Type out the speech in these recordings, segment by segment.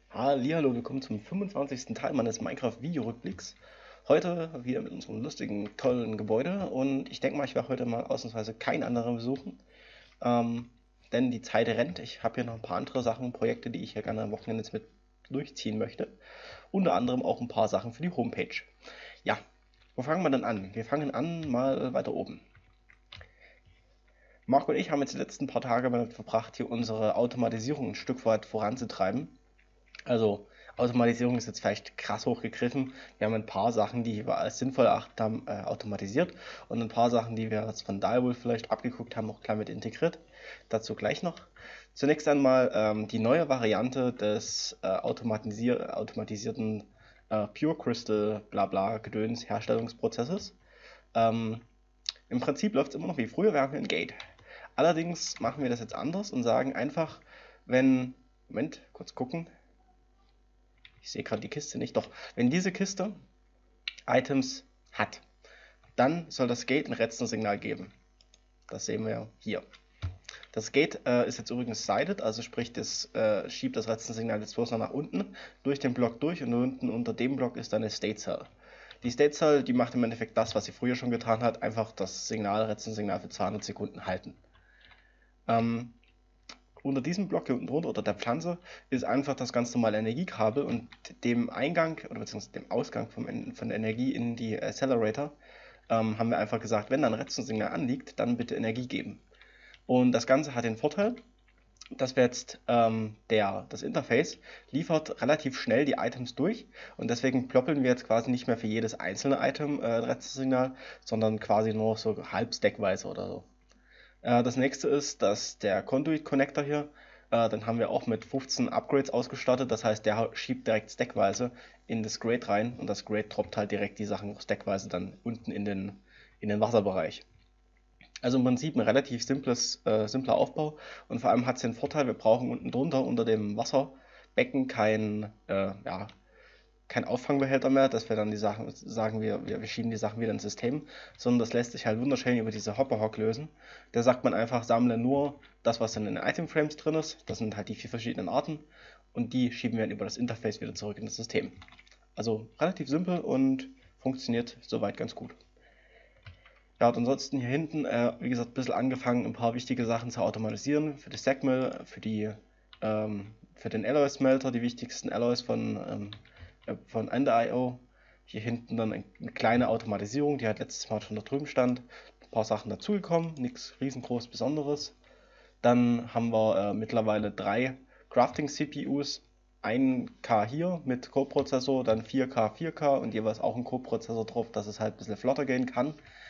Hallihallo, willkommen zum 25. Teil meines Minecraft-Videorückblicks. Heute wieder mit unserem lustigen, tollen Gebäude und ich denke mal, ich werde heute mal ausnahmsweise keinen anderen besuchen, denn die Zeit rennt. Ich habe hier noch ein paar andere Sachen, Projekte, die ich hier gerne am Wochenende jetzt mit durchziehen möchte. Unter anderem auch ein paar Sachen für die Homepage. Ja, wo fangen wir denn an? Wir fangen an mal weiter oben. Marco und ich haben jetzt die letzten paar Tage damit verbracht, hier unsere Automatisierung ein Stück weit voranzutreiben. Also Automatisierung ist jetzt vielleicht krass hochgegriffen. Wir haben ein paar Sachen, die wir als sinnvoll erachtet haben, automatisiert und ein paar Sachen, die wir jetzt von Direwolf vielleicht abgeguckt haben, auch klar mit integriert. Dazu gleich noch. Zunächst einmal die neue Variante des automatisierten Pure Crystal Blabla Gedöns Herstellungsprozesses. Ähm, Im Prinzip läuft es immer noch wie früher, wir haben hier ein Gate. Allerdings machen wir das jetzt anders und sagen einfach, wenn, Moment, kurz gucken, ich sehe gerade die Kiste nicht, doch, wenn diese Kiste Items hat, dann soll das Gate ein Redstone-Signal geben. Das sehen wir hier. Das Gate ist jetzt übrigens sided, also sprich, das schiebt das Redstone-Signal jetzt bloß noch nach unten, durch den Block durch und unten unter dem Block ist dann eine State Cell. Die State Cell, die macht im Endeffekt das, was sie früher schon getan hat, einfach das Signal, Redstone-Signal für 200 Sekunden halten. Unter diesem Block hier unten drunter, oder der Pflanze, ist einfach das ganz normale Energiekabel und dem Eingang oder beziehungsweise dem Ausgang von der Energie in die Accelerator haben wir einfach gesagt, wenn dann ein Redstone-Signal anliegt, dann bitte Energie geben. Und das Ganze hat den Vorteil, dass wir jetzt das Interface liefert relativ schnell die Items durch und deswegen ploppeln wir jetzt quasi nicht mehr für jedes einzelne Item ein Redstone-Signal, sondern quasi nur so halb stackweise oder so. Das nächste ist, dass der Conduit Connector hier, den haben wir auch mit 15 Upgrades ausgestattet. Das heißt, der schiebt direkt stackweise in das Grate rein und das Grate droppt halt direkt die Sachen stackweise dann unten in den Wasserbereich. Also im Prinzip ein relativ simpler Aufbau und vor allem hat es den Vorteil, wir brauchen unten drunter unter dem Wasserbecken kein Auffangbehälter mehr, dass wir dann die Sachen sagen, wir schieben die Sachen wieder ins System, sondern das lässt sich halt wunderschön über diese Hopperhock lösen. Da sagt man einfach, sammle nur das, was dann in den Itemframes drin ist. Das sind halt die 4 verschiedenen Arten und die schieben wir dann über das Interface wieder zurück in das System. Also relativ simpel und funktioniert soweit ganz gut. Ja, und ansonsten hier hinten, wie gesagt, ein bisschen angefangen, ein paar wichtige Sachen zu automatisieren. Für das Segmill, für den Alloy Smelter, die wichtigsten Alloys von Ender.io. Hier hinten dann eine kleine Automatisierung, die halt letztes Mal schon da drüben stand. Ein paar Sachen dazugekommen, nichts riesengroß Besonderes. Dann haben wir mittlerweile 3 Crafting-CPUs. 1K hier mit Co-Prozessor, dann 4K, 4K und jeweils auch ein Co-Prozessor drauf, dass es halt ein bisschen flotter gehen kann.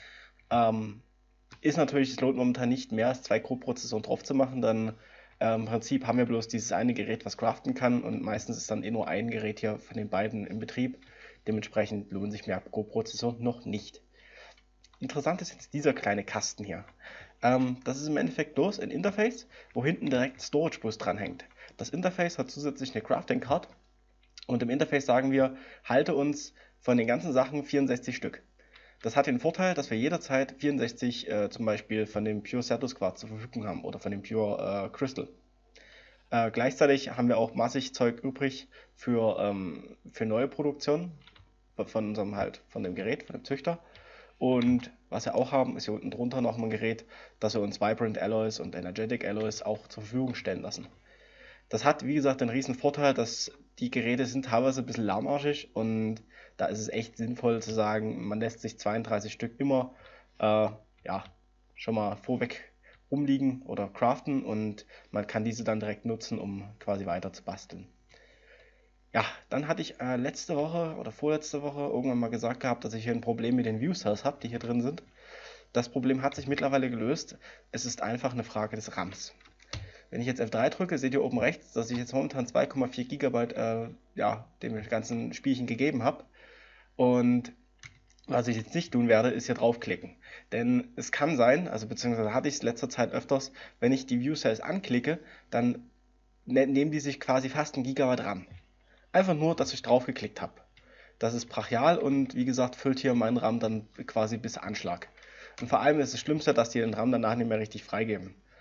Ist natürlich, es lohnt momentan nicht mehr als 2 Co-Prozessoren drauf zu machen, dann im Prinzip haben wir bloß dieses eine Gerät, was craften kann und meistens ist dann eh nur ein Gerät hier von den beiden im Betrieb. Dementsprechend lohnen sich mehr Co-Prozessoren noch nicht. Interessant ist jetzt dieser kleine Kasten hier. Das ist im Endeffekt bloß ein Interface, wo hinten direkt Storage Bus dranhängt. Das Interface hat zusätzlich eine Crafting Card und im Interface sagen wir, halte uns von den ganzen Sachen 64 Stück. Das hat den Vorteil, dass wir jederzeit 64 zum Beispiel von dem Pure Certus Quarz zur Verfügung haben oder von dem Pure Crystal. Gleichzeitig haben wir auch massig Zeug übrig für neue Produktion von dem Gerät, von dem Züchter. Und was wir auch haben, ist hier unten drunter noch ein Gerät, das wir uns Vibrant Alloys und Energetic Alloys auch zur Verfügung stellen lassen. Das hat, wie gesagt, den riesen Vorteil, dass die Geräte sind teilweise ein bisschen lahmarschig und da ist es echt sinnvoll zu sagen, man lässt sich 32 Stück immer ja, schon mal vorweg rumliegen oder craften und man kann diese dann direkt nutzen, um quasi weiter zu basteln. Ja, dann hatte ich letzte Woche oder vorletzte Woche irgendwann mal gesagt gehabt, dass ich hier ein Problem mit den View Cells habe, die hier drin sind. Das Problem hat sich mittlerweile gelöst. Es ist einfach eine Frage des RAMs. Wenn ich jetzt F3 drücke, seht ihr oben rechts, dass ich jetzt momentan 2,4 GB dem ganzen Spielchen gegeben habe. Und was ich jetzt nicht tun werde, ist hier draufklicken. Denn es kann sein, also beziehungsweise hatte ich es letzter Zeit öfters, wenn ich die View Cells anklicke, dann nehmen die sich quasi fast ein Gigabyte RAM. Einfach nur, dass ich draufgeklickt habe. Das ist brachial und wie gesagt, füllt hier meinen RAM dann quasi bis Anschlag. Und vor allem ist das Schlimmste, dass die den RAM danach nicht mehr richtig freigeben.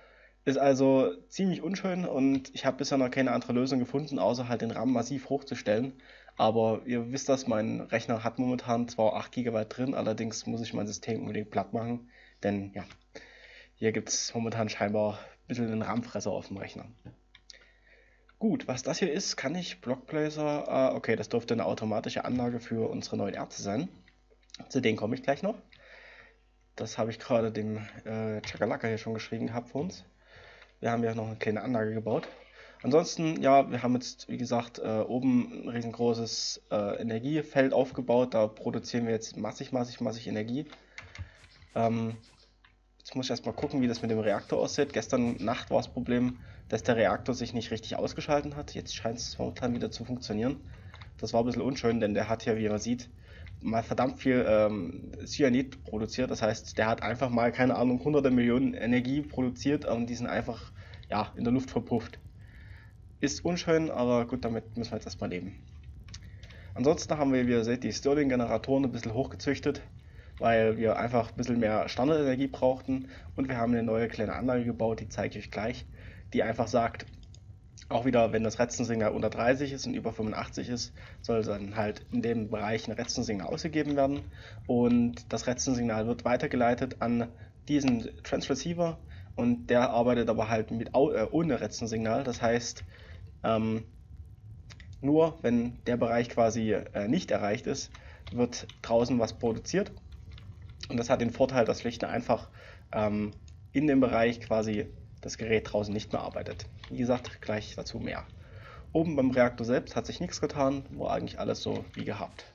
Ist also ziemlich unschön und ich habe bisher noch keine andere Lösung gefunden, außer halt den RAM massiv hochzustellen. Aber ihr wisst das, mein Rechner hat momentan zwar 8 GB drin, allerdings muss ich mein System unbedingt platt machen, denn ja, hier gibt es momentan scheinbar ein bisschen einen RAM-Fresser auf dem Rechner. Gut, was das hier ist, kann ich Blockblazer, okay, das dürfte eine automatische Anlage für unsere neuen Ärzte sein. Zu denen komme ich gleich noch. Das habe ich gerade dem Chakalaka hier schon geschrieben gehabt für uns. Wir haben ja noch eine kleine Anlage gebaut. Ansonsten, ja, wir haben jetzt, wie gesagt, oben ein riesengroßes Energiefeld aufgebaut. Da produzieren wir jetzt massig Energie. Ähm, Jetzt muss ich erstmal gucken, wie das mit dem Reaktor aussieht. Gestern Nacht war das Problem, dass der Reaktor sich nicht richtig ausgeschalten hat. Jetzt scheint es momentan wieder zu funktionieren. Das war ein bisschen unschön, denn der hat ja, wie man sieht, mal verdammt viel Cyanid produziert. Das heißt, der hat einfach mal, keine Ahnung, hunderte Millionen Energie produziert und die sind einfach ja, in der Luft verpufft. Ist unschön, aber gut, damit müssen wir jetzt erstmal leben. Ansonsten haben wir, wie ihr seht, die Stirling-Generatoren ein bisschen hochgezüchtet, weil wir einfach ein bisschen mehr Standardenergie brauchten und wir haben eine neue kleine Anlage gebaut, die zeige ich euch gleich, die einfach sagt, auch wieder, wenn das Redstone-Signal unter 30 ist und über 85 ist, soll dann halt in dem Bereich ein Redstone-Signal ausgegeben werden und das Redstone-Signal wird weitergeleitet an diesen Transceiver und der arbeitet aber halt ohne Redstone-Signal, das heißt, ähm, nur wenn der Bereich quasi nicht erreicht ist, wird draußen was produziert. Und das hat den Vorteil, dass schlicht und einfach in dem Bereich quasi das Gerät draußen nicht mehr arbeitet. Wie gesagt, gleich dazu mehr. Oben beim Reaktor selbst hat sich nichts getan, war eigentlich alles so wie gehabt.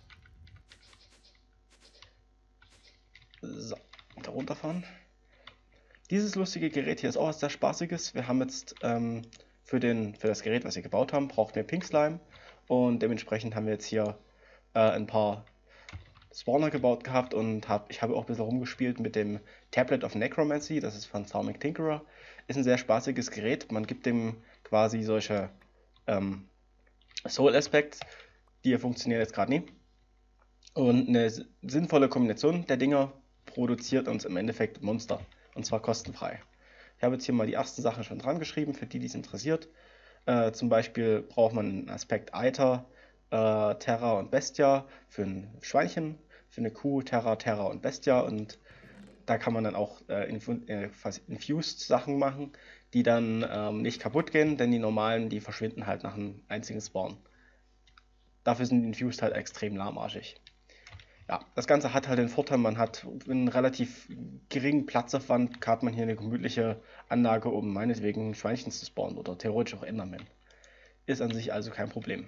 So, da runterfahren. Dieses lustige Gerät hier ist auch was sehr Spaßiges. Wir haben jetzt für das Gerät, was wir gebaut haben, brauchen wir Pink Slime. Und dementsprechend haben wir jetzt hier ein paar Spawner gebaut gehabt und ich habe auch ein bisschen rumgespielt mit dem Tablet of Necromancy, das ist von Thermic Tinkerer. Ist ein sehr spaßiges Gerät, man gibt dem quasi solche Soul Aspects, die hier funktionieren jetzt gerade nie. Und eine sinnvolle Kombination der Dinger produziert uns im Endeffekt Monster, und zwar kostenfrei. Ich habe jetzt hier mal die ersten Sachen schon dran geschrieben, für die es interessiert. Zum Beispiel braucht man einen Aspekt Aether, Terra und Bestia für ein Schweinchen, für eine Kuh Terra und Bestia und da kann man dann auch Infused Sachen machen, die dann nicht kaputt gehen, denn die normalen, die verschwinden halt nach einem einzigen Spawn. Dafür sind die Infused halt extrem lahmarschig. Ja, das Ganze hat halt den Vorteil, man hat einen relativ geringen Platzaufwand, hat man hier eine gemütliche Anlage, um meinetwegen Schweinchen zu spawnen oder theoretisch auch Enderman. Ist an sich also kein Problem.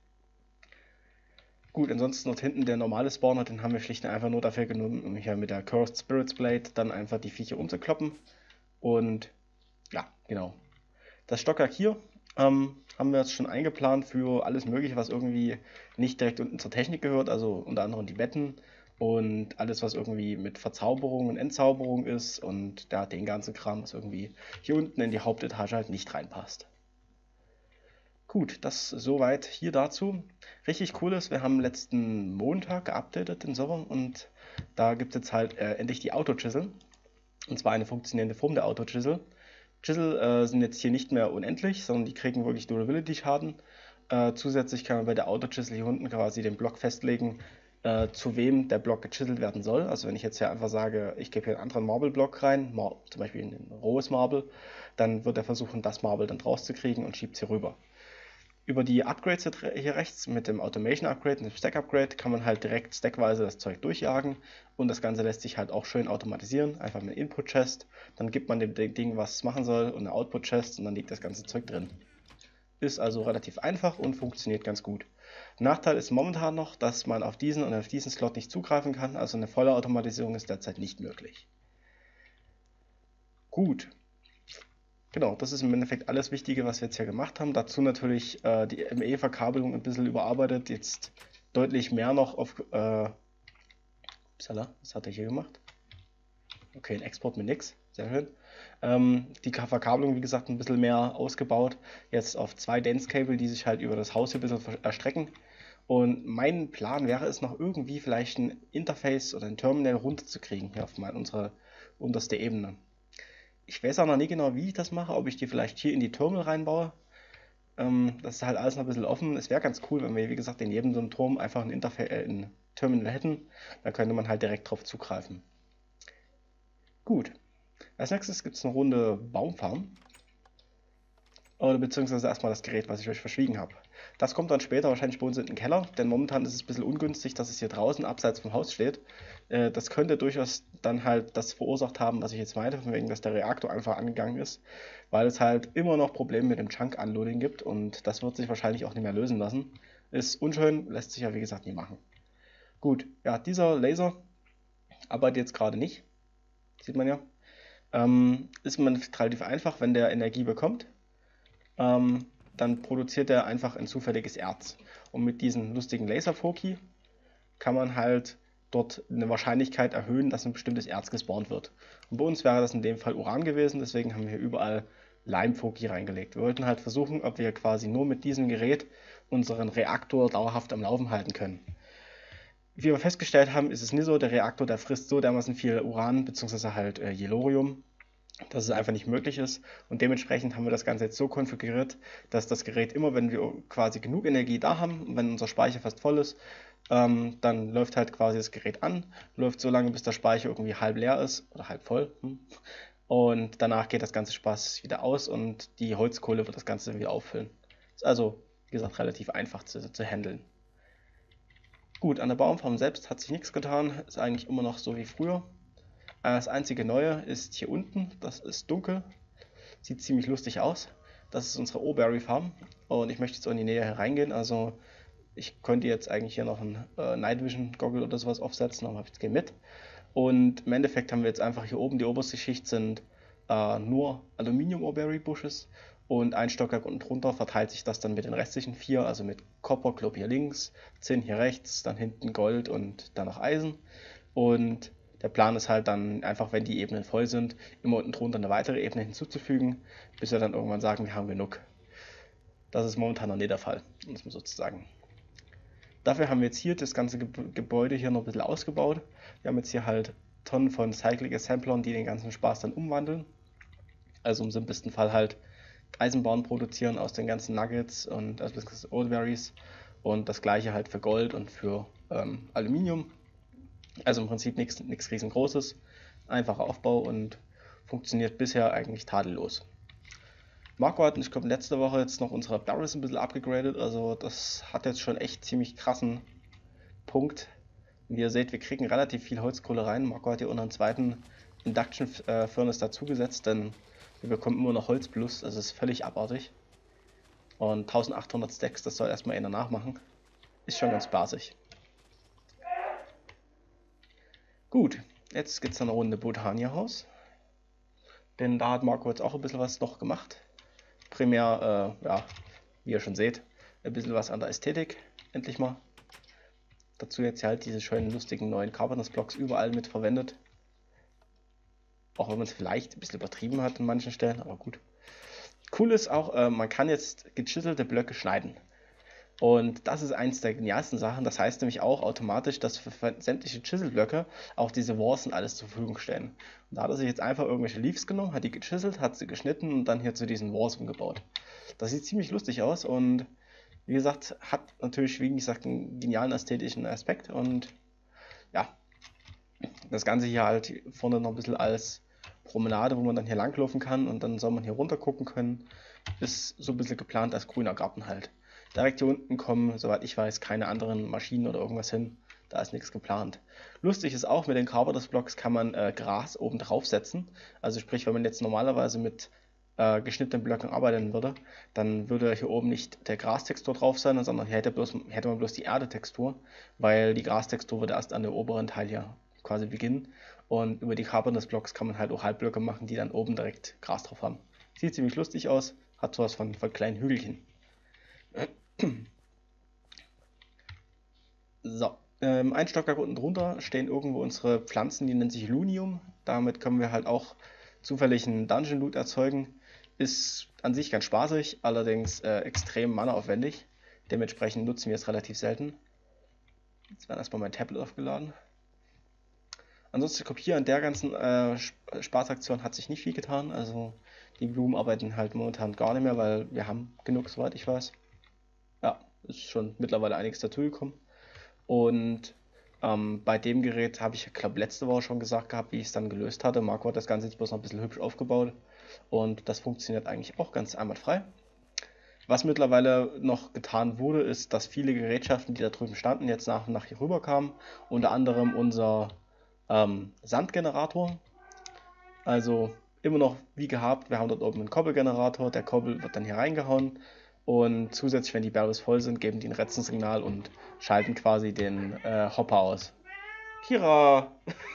Gut, ansonsten dort hinten der normale Spawner, den haben wir schlicht und einfach nur dafür genommen, um hier mit der Cursed Spirits Blade dann einfach die Viecher umzukloppen. Und ja, genau. Das Stockwerk hier haben wir jetzt schon eingeplant für alles Mögliche, was irgendwie nicht direkt unten zur Technik gehört, also unter anderem die Betten und alles, was irgendwie mit Verzauberung und Entzauberung ist und ja, den ganzen Kram, was irgendwie hier unten in die Hauptetage halt nicht reinpasst. Gut, das soweit hier dazu. Richtig cool ist, wir haben letzten Montag geupdatet den Server und da gibt es jetzt halt endlich die Auto-Chisel. Und zwar eine funktionierende Form der Auto-Chisel. Chisel sind jetzt hier nicht mehr unendlich, sondern die kriegen wirklich Durability-Schaden. Zusätzlich kann man bei der Auto-Chisel hier unten quasi den Block festlegen, zu wem der Block gechiselt werden soll. Also wenn ich jetzt hier einfach sage, ich gebe hier einen anderen Marble-Block rein, zum Beispiel ein rohes Marble, dann wird er versuchen, das Marble dann rauszukriegen und schiebt es hier rüber. Über die Upgrades hier rechts mit dem Automation Upgrade und dem Stack Upgrade kann man halt direkt stackweise das Zeug durchjagen und das Ganze lässt sich halt auch schön automatisieren. Einfach mit Input Chest, dann gibt man dem Ding, was es machen soll und eine Output Chest und dann liegt das ganze Zeug drin. Ist also relativ einfach und funktioniert ganz gut. Nachteil ist momentan noch, dass man auf diesen und auf diesen Slot nicht zugreifen kann, also eine volle Automatisierung ist derzeit nicht möglich. Gut. Genau, das ist im Endeffekt alles Wichtige, was wir jetzt hier gemacht haben. Dazu natürlich die ME-Verkabelung ein bisschen überarbeitet. Jetzt deutlich mehr noch auf... upsala, was hat er hier gemacht? Okay, ein Export mit nix. Sehr schön. Die Verkabelung, wie gesagt, ein bisschen mehr ausgebaut. Jetzt auf 2 Dance-Cable, die sich halt über das Haus hier ein bisschen erstrecken. Und mein Plan wäre es noch irgendwie vielleicht ein Interface oder ein Terminal runterzukriegen hier auf unsere unterste Ebene. Ich weiß auch noch nie genau, wie ich das mache, ob ich die vielleicht hier in die Terminal reinbaue. Das ist halt alles noch ein bisschen offen. Es wäre ganz cool, wenn wir, wie gesagt, in jedem so einem Turm einfach ein Terminal hätten. Da könnte man halt direkt drauf zugreifen. Gut. Als nächstes gibt es eine Runde Baumfarm. Oder beziehungsweise erstmal das Gerät, was ich euch verschwiegen habe. Das kommt dann später wahrscheinlich bei uns in den Keller, denn momentan ist es ein bisschen ungünstig, dass es hier draußen abseits vom Haus steht. Das könnte durchaus dann halt das verursacht haben, was ich jetzt meinte, von wegen, dass der Reaktor einfach angegangen ist, weil es halt immer noch Probleme mit dem Chunk-Unloading gibt und das wird sich wahrscheinlich auch nicht mehr lösen lassen. Ist unschön, lässt sich ja wie gesagt nie machen. Gut, ja, dieser Laser arbeitet jetzt gerade nicht, sieht man ja. Ist man relativ einfach, wenn der Energie bekommt, dann produziert er einfach ein zufälliges Erz. Und mit diesem lustigen Laserfoki kann man halt dort eine Wahrscheinlichkeit erhöhen, dass ein bestimmtes Erz gespawnt wird. Und bei uns wäre das in dem Fall Uran gewesen, deswegen haben wir überall Lime-Foki reingelegt. Wir wollten halt versuchen, ob wir quasi nur mit diesem Gerät unseren Reaktor dauerhaft am Laufen halten können. Wie wir festgestellt haben, ist es nicht so, der Reaktor, der frisst so dermaßen viel Uran bzw. halt Yellorium, dass es einfach nicht möglich ist. Und dementsprechend haben wir das Ganze jetzt so konfiguriert, dass das Gerät immer, wenn wir quasi genug Energie da haben, wenn unser Speicher fast voll ist, dann läuft halt quasi das Gerät an, läuft so lange, bis der Speicher irgendwie halb leer ist oder halb voll. Und danach geht das ganze Spaß wieder aus und die Holzkohle wird das Ganze wieder auffüllen. Ist also, wie gesagt, relativ einfach zu handeln. Gut, an der Baumfarm selbst hat sich nichts getan, ist eigentlich immer noch so wie früher. Das einzige Neue ist hier unten, das ist dunkel, sieht ziemlich lustig aus. Das ist unsere Oberry Farm und ich möchte jetzt auch in die Nähe hereingehen, also ich könnte jetzt eigentlich hier noch ein Night Vision Goggle oder sowas aufsetzen, aber ich gehe mit. Und im Endeffekt haben wir jetzt einfach hier oben, die oberste Schicht sind nur Aluminium Oberry Bushes und ein Stockwerk unten drunter verteilt sich das dann mit den restlichen 4, also mit Copper Club hier links, Zinn hier rechts, dann hinten Gold und dann noch Eisen. Und der Plan ist halt dann einfach, wenn die Ebenen voll sind, immer unten drunter eine weitere Ebene hinzuzufügen, bis wir dann irgendwann sagen, wir haben genug. Das ist momentan noch nicht der Fall, muss man sozusagen. Dafür haben wir jetzt hier das ganze Gebäude hier noch ein bisschen ausgebaut. Wir haben jetzt hier halt Tonnen von Cyclic Assemblern, die den ganzen Spaß dann umwandeln. Also im simpelsten Fall halt Eisenbahn produzieren aus den ganzen Nuggets und also Oldberries und das gleiche halt für Gold und für Aluminium. Also im Prinzip nichts riesengroßes, einfacher Aufbau und funktioniert bisher eigentlich tadellos. Marco hat, ich glaube, letzte Woche jetzt noch unsere Barrels ein bisschen abgegradet, also das hat jetzt schon echt ziemlich krassen Punkt. Wie ihr seht, wir kriegen relativ viel Holzkohle rein. Marco hat hier unter einen zweiten Induction Furnace dazugesetzt, denn wir bekommen immer noch Holz plus, das ist völlig abartig. Und 1800 Stacks, das soll erstmal einer nachmachen. Ist schon ganz spaßig. Gut, jetzt gibt es eine Runde Botania-Haus. Denn da hat Marco jetzt auch ein bisschen was noch gemacht. Primär, ja, wie ihr schon seht, ein bisschen was an der Ästhetik, endlich mal. Dazu jetzt halt diese schönen, lustigen neuen Carbonas-Blocks überall mit verwendet. Auch wenn man es vielleicht ein bisschen übertrieben hat an manchen Stellen, aber gut. Cool ist auch, man kann jetzt gechiselte Blöcke schneiden. Und das ist eins der genialsten Sachen. Das heißt nämlich auch automatisch, dass für sämtliche Chiselblöcke auch diese Walls und alles zur Verfügung stellen. Und da hat er sich jetzt einfach irgendwelche Leaves genommen, hat die gechiselt, hat sie geschnitten und dann hier zu diesen Walls umgebaut. Das sieht ziemlich lustig aus und wie gesagt, hat natürlich, wie gesagt, einen genialen ästhetischen Aspekt. Und ja, das Ganze hier halt vorne noch ein bisschen als Promenade, wo man dann hier langlaufen kann und dann soll man hier runter gucken können. Ist so ein bisschen geplant als grüner Garten halt. Direkt hier unten kommen, soweit ich weiß, keine anderen Maschinen oder irgendwas hin. Da ist nichts geplant. Lustig ist auch, mit den Carbonas-Blocks kann man Gras oben drauf setzen. Also sprich, wenn man jetzt normalerweise mit geschnittenen Blöcken arbeiten würde, dann würde hier oben nicht der Grastextur drauf sein, sondern hier hätte man bloß die Erdetextur, weil die Grastextur würde erst an der oberen Teil hier quasi beginnen. Und über die Carbonas-Blocks kann man halt auch Halbblöcke machen, die dann oben direkt Gras drauf haben. Sieht ziemlich lustig aus, hat sowas von kleinen Hügelchen. So, ein Stockwerk unten drunter stehen irgendwo unsere Pflanzen, die nennen sich Lunium. Damit können wir halt auch zufällig einen Dungeon Loot erzeugen. Ist an sich ganz spaßig, allerdings extrem mannaaufwendig. Dementsprechend nutzen wir es relativ selten. Jetzt wird erstmal mein Tablet aufgeladen. Ansonsten, ich glaube, hier an der ganzen Spaßaktion hat sich nicht viel getan. Also die Blumen arbeiten halt momentan gar nicht mehr, weil wir haben genug, soweit ich weiß. Ja, ist schon mittlerweile einiges dazugekommen. Und bei dem Gerät habe ich, glaube letzte Woche schon gesagt gehabt, wie ich es dann gelöst hatte. Marco hat das Ganze jetzt bloß noch ein bisschen hübsch aufgebaut. Und das funktioniert eigentlich auch ganz einwandfrei. Was mittlerweile noch getan wurde, ist, dass viele Gerätschaften, die da drüben standen, jetzt nach und nach hier rüber kamen. Unter anderem unser Sandgenerator. Also immer noch wie gehabt, wir haben dort oben einen Koppelgenerator, der Koppel wird dann hier reingehauen und zusätzlich, wenn die Barrels voll sind, geben die ein Retzensignal und schalten quasi den Hopper aus. Kira!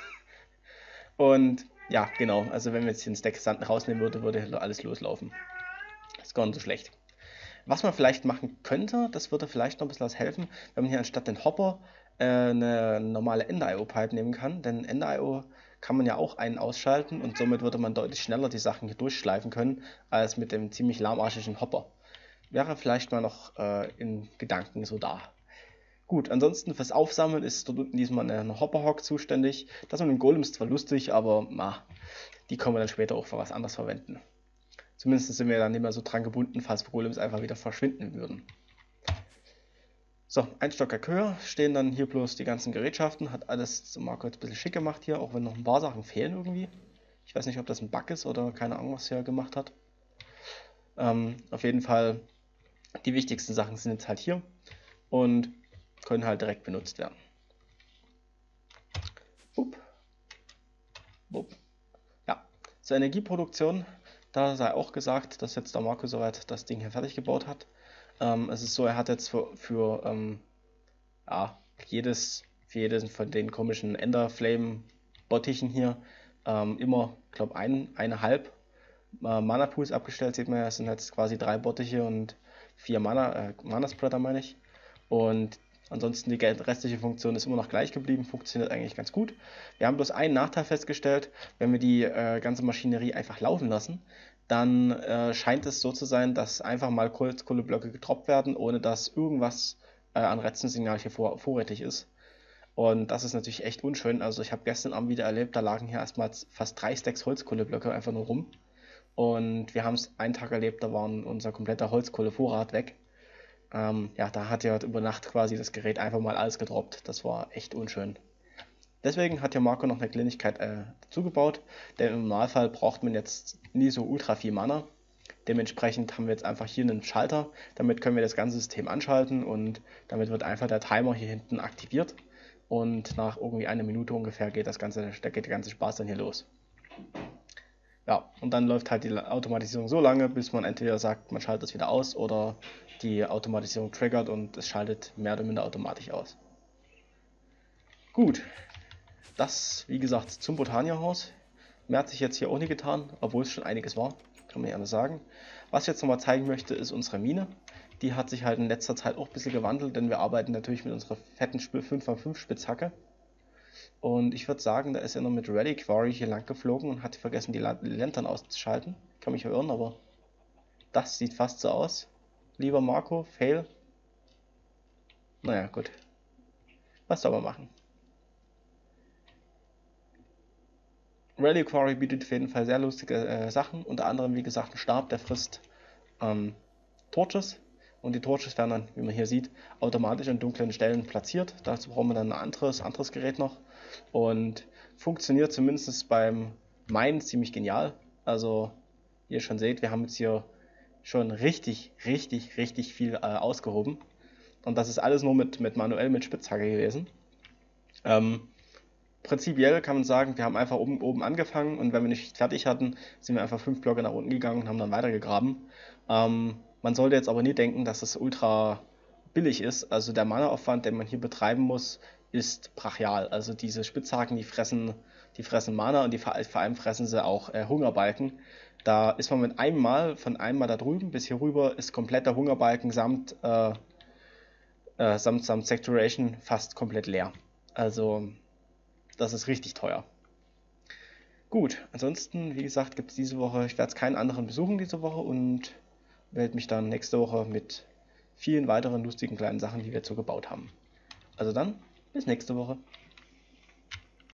Und ja, genau, also wenn wir jetzt den Stack Sand rausnehmen würde, würde alles loslaufen. Ist gar nicht so schlecht. Was man vielleicht machen könnte, das würde vielleicht noch ein bisschen was helfen, wenn man hier anstatt den Hopper eine normale Ender-IO-Pipe nehmen kann. Denn Ender-IO kann man ja auch einen ausschalten und somit würde man deutlich schneller die Sachen hier durchschleifen können, als mit dem ziemlich lahmarschigen Hopper. Wäre vielleicht mal noch in Gedanken so da. Gut, ansonsten fürs Aufsammeln ist dort unten diesmal eine Hopperhawk zuständig. Das mit dem Golem ist zwar lustig, aber die können wir dann später auch für was anderes verwenden. Zumindest sind wir dann nicht mehr so dran gebunden, falls Golems einfach wieder verschwinden würden. So, ein Stockwerk höher stehen dann hier bloß die ganzen Gerätschaften. Hat alles Marco jetzt ein bisschen schick gemacht hier, auch wenn noch ein paar Sachen fehlen irgendwie. Ich weiß nicht, ob das ein Bug ist oder keine Ahnung, was er gemacht hat. Auf jeden Fall, die wichtigsten Sachen sind jetzt halt hier und können halt direkt benutzt werden. Upp. Upp. Ja, zur Energieproduktion. Da sei auch gesagt, dass jetzt der Marco soweit das Ding hier fertig gebaut hat. Es ist so, er hat jetzt für jeden von den komischen Ender-Flame-Bottichen hier immer, glaube ich, eineinhalb Mana-Pools abgestellt. Sieht man ja, es sind jetzt quasi 3 Bottiche und 4 Mana-Spreader, meine ich. Und ansonsten die restliche Funktion ist immer noch gleich geblieben, funktioniert eigentlich ganz gut. Wir haben bloß einen Nachteil festgestellt, wenn wir die ganze Maschinerie einfach laufen lassen, dann scheint es so zu sein, dass einfach mal Kohleblöcke getroppt werden, ohne dass irgendwas an Retzensignal hier vorrätig ist. Und das ist natürlich echt unschön. Also ich habe gestern Abend wieder erlebt, da lagen hier erstmal fast 3 Stacks Holzkohleblöcke einfach nur rum. Und wir haben es einen Tag erlebt, da war unser kompletter Holzkohlevorrat weg. Ja, da hat ja über Nacht quasi das Gerät einfach mal alles gedroppt. Das war echt unschön. Deswegen hat ja Marco noch eine Kleinigkeit dazu gebaut, denn im Normalfall braucht man jetzt nie so ultra viel Mana. Dementsprechend haben wir jetzt einfach hier einen Schalter, damit können wir das ganze System anschalten und damit wird einfach der Timer hier hinten aktiviert und nach irgendwie 1 Minute ungefähr geht der ganze Spaß dann hier los. Ja, und dann läuft halt die Automatisierung so lange, bis man entweder sagt, man schaltet es wieder aus oder die Automatisierung triggert und es schaltet mehr oder minder automatisch aus. Gut, das wie gesagt zum Botanierhaus. Mehr hat sich jetzt hier auch nie getan, obwohl es schon einiges war, kann man ja anders sagen. Was ich jetzt nochmal zeigen möchte, ist unsere Mine. Die hat sich halt in letzter Zeit auch ein bisschen gewandelt, denn wir arbeiten natürlich mit unserer fetten 5x5 Spitzhacke. Und ich würde sagen, da ist er noch mit Reliquary hier lang geflogen und hat vergessen, die Lantern auszuschalten. Kann mich irren, aber das sieht fast so aus. Lieber Marco, fail. Naja, gut. Was soll man machen? Reliquary bietet auf jeden Fall sehr lustige Sachen. Unter anderem, wie gesagt, ein Stab, der frisst Torches. Und die Torches werden dann, wie man hier sieht, automatisch an dunklen Stellen platziert. Dazu brauchen wir dann ein anderes Gerät noch. Und funktioniert zumindest beim Minen ziemlich genial. Also, wie ihr schon seht, wir haben jetzt hier schon richtig viel ausgehoben. Und das ist alles nur manuell mit Spitzhacke gewesen. Prinzipiell kann man sagen, wir haben einfach oben angefangen und wenn wir nicht fertig hatten, sind wir einfach 5 Blöcke nach unten gegangen und haben dann weitergegraben. Man sollte jetzt aber nie denken, dass das ultra billig ist. Also der Mana-Aufwand, den man hier betreiben muss, ist brachial. Also diese Spitzhaken, die fressen Mana und vor allem fressen sie auch Hungerbalken. Da ist man mit von einem Mal da drüben bis hier rüber, ist kompletter Hungerbalken samt Saturation fast komplett leer. Also das ist richtig teuer. Gut, ansonsten, wie gesagt, gibt es diese Woche, ich werde keinen anderen besuchen diese Woche und melde mich dann nächste Woche mit vielen weiteren lustigen kleinen Sachen, die wir so gebaut haben. Also dann, bis nächste Woche.